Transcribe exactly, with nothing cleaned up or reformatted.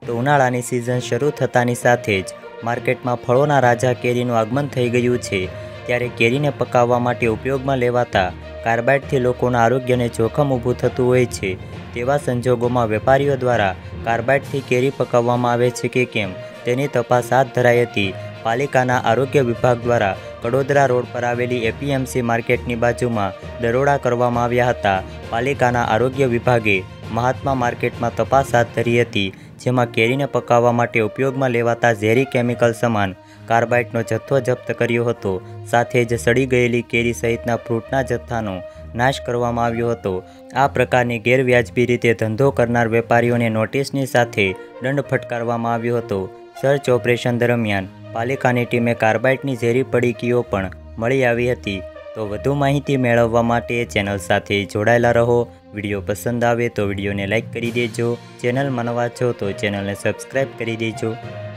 તો ઉનાળાની સિઝન શરૂ થતાની સાથે જ માર્કેટમાં ફળોના રાજા કેરીનું આગમન થઈ ગયું છે। ત્યારે કેરીને પકાવવા માટે ઉપયોગમાં લેવાતા કાર્બાઇડથી લોકોના આરોગ્યને જોખમ ઊભું થતું હોય છે। તેવા સંજોગોમાં વેપારીઓ દ્વારા કાર્બાઇડથી કેરી પકાવવામાં આવે છે કે કેમ તેની તપાસ હાથ ધરાઈ હતી। પાલિકાના આરોગ્ય વિભાગ દ્વારા કડોદરા રોડ પર આવેલી એપીએમસી માર્કેટની બાજુમાં દરોડા કરવામાં આવ્યા હતા। પાલિકાના આરોગ્ય વિભાગે મહાત્મા માર્કેટમાં તપાસ હાથ ધરી હતી, જેમાં કેરીને પકાવવા માટે ઉપયોગમાં લેવાતા ઝેરી કેમિકલ સમાન કાર્બાઇડનો જથ્થો જપ્ત કર્યો હતો। સાથે જ સડી ગયેલી કેરી સહિતના ફ્રૂટના જથ્થાનો નાશ કરવામાં આવ્યો હતો। આ પ્રકારની ગેરવ્યાજબી રીતે ધંધો કરનાર વેપારીઓને નોટિસની સાથે દંડ ફટકારવામાં આવ્યો હતો। સર્ચ ઓપરેશન દરમિયાન પાલિકાની ટીમે કાર્બાઇડની ઝેરી પડીકીઓ પણ મળી આવી હતી। તો વધુ માહિતી મેળવવા માટે ચેનલ સાથે જોડાયેલા રહો। વિડીયો પસંદ આવે તો વિડીયોને લાઇક કરી દેજો। ચેનલમાં નવા છો તો ચેનલને સબસ્ક્રાઈબ કરી દેજો।